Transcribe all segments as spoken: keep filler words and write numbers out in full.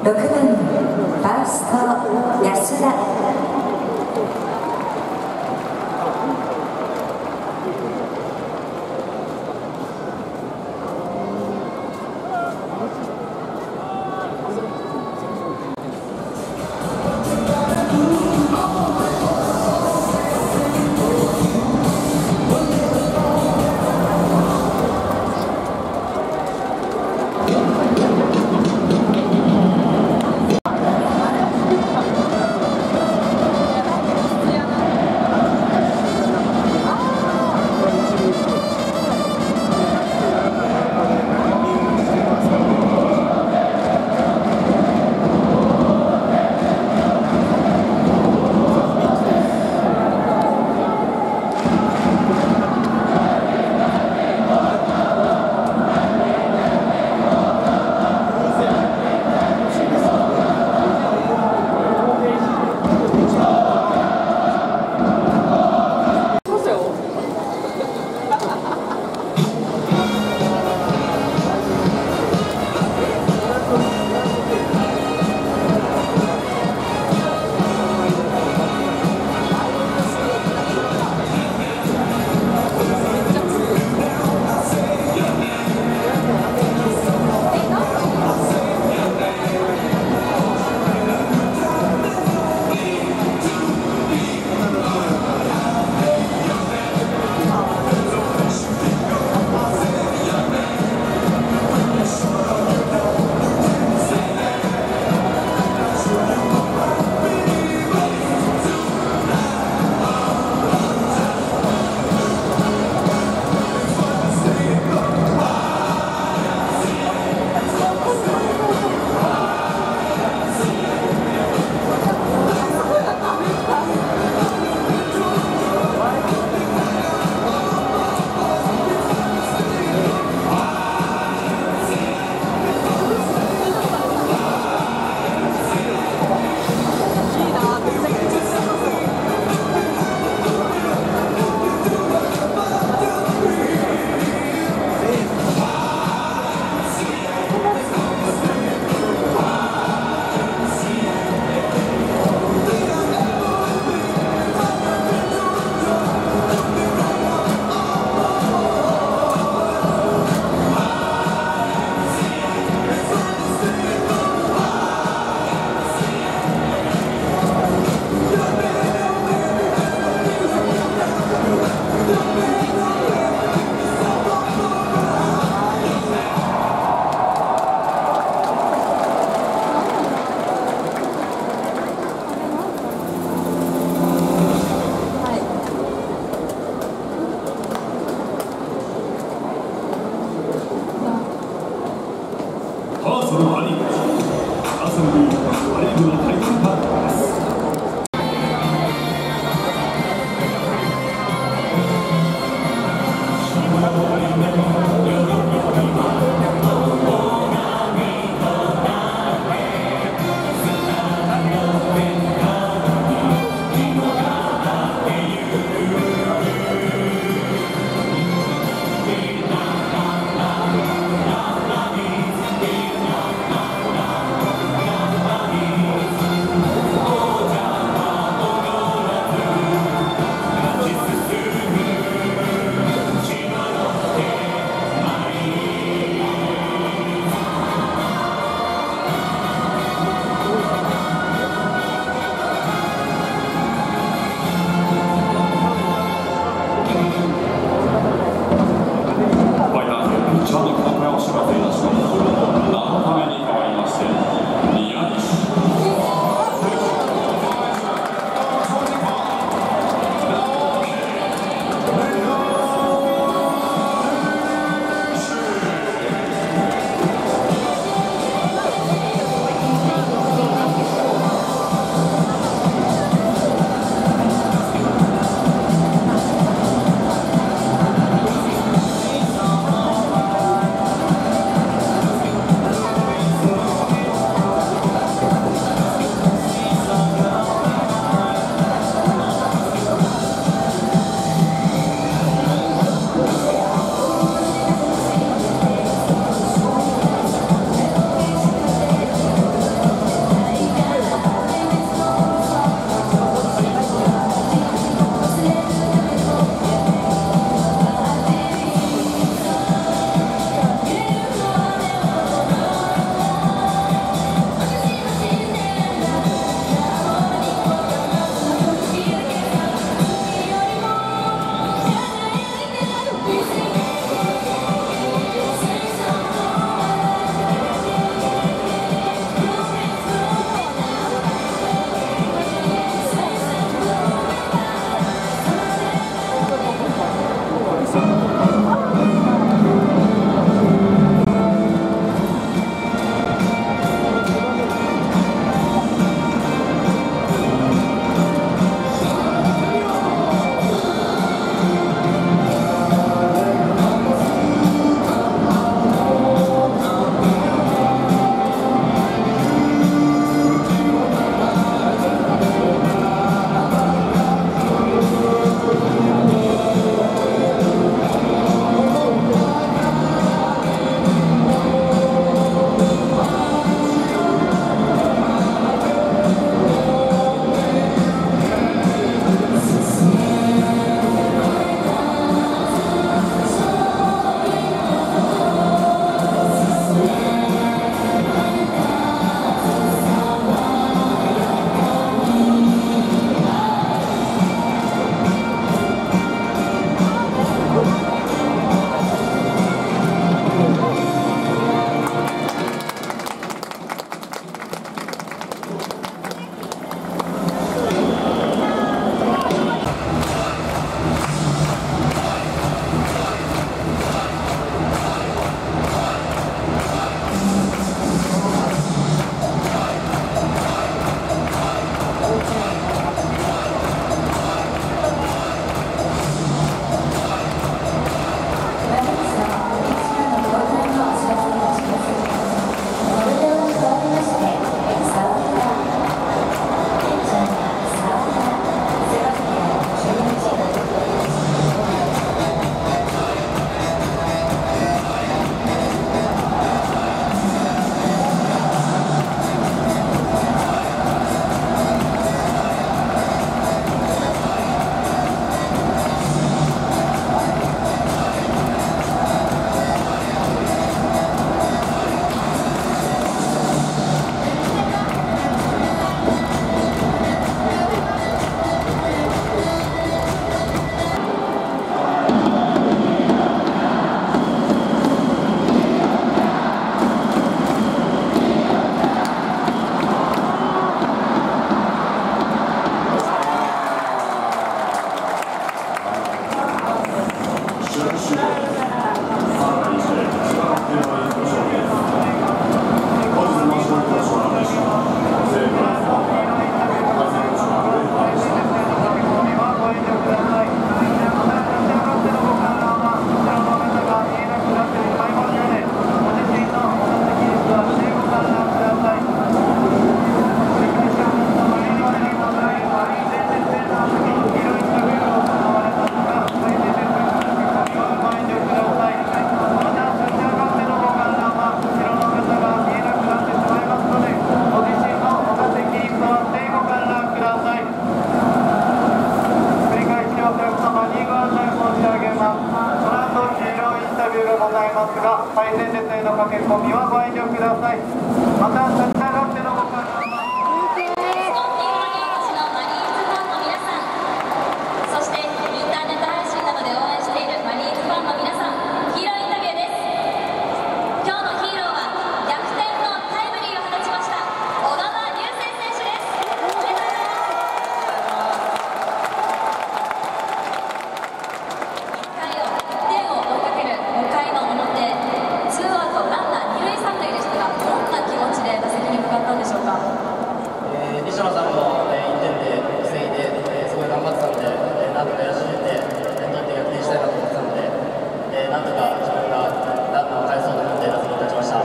ろくばんファースト安田。 最前列への駆け込みはご遠慮ください。また立ち上がってのご観覧はそしてインターネット配信などで応援しているマリーンズファンの皆さん、ヒーローインタビューです。今日のヒーローは逆転のタイムリーを放ちました小川龍生選手です。おめでとうございます。いっかいをいってんを追いかけるごかいの表、ツーアウトランナー二塁三塁でしたが、どんな気持ちで打席に向かったんでしょうか。 えー、西野さんも、えー、いってんで防いで、えー、すごい頑張ってたので、えー、なんとか野手で点取って逆転したいなと思ってたので、えー、なんとか自分がランナーを返そうと思って打席に立ちました。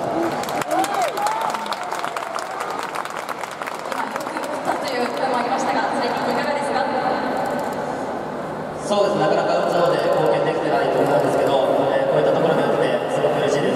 今よく打ったという声もありましたが、最近いかがですか。 そうです、なかなか打つ方で貢献できてないと思うんですけど、えー、こういったところで打ってすごく嬉しいです。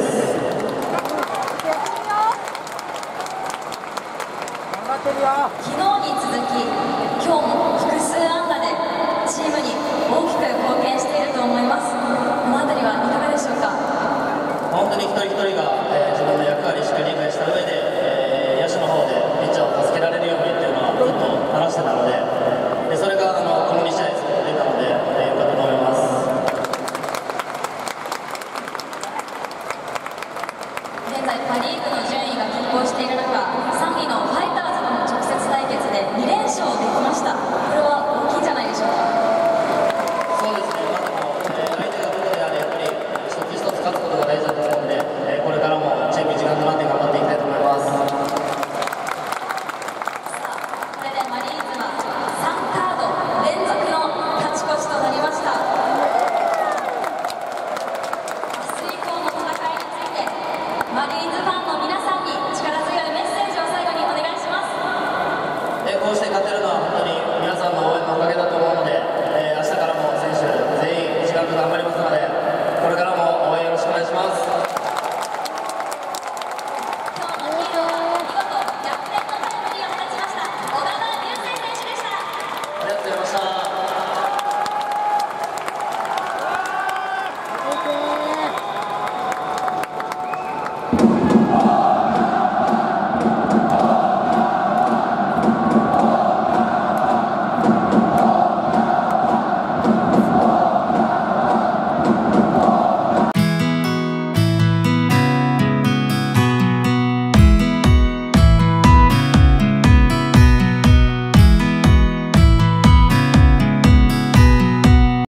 昨日に続き、今日も複数安打でチームに大きく貢献していると思います。この辺りはいかがでしょうか。 本当に一人一人が、えー、自分の役割をしっかり理解した上で、えー、野手の方でピッチャーを助けられるようにっていうのはずっと話してたので、でそれがあのこのに試合すごく出たので、えー、よかったと思います。 現在パ・リーグの順位が拮抗している中、さんいのファイターズとの直接対決でに連勝できました。これは大きいんじゃないでしょうか。 そうですね、まあ、でも、えー、相手がどこであれやっぱり一つ一つ勝つことが大事だと思うので、えー、これからもチーム一丸となって頑張っていきたいと思います。 さあ、これでマリーンズはさんカード連続の勝ち越しとなりました。明日以降の戦いについてマリーンズ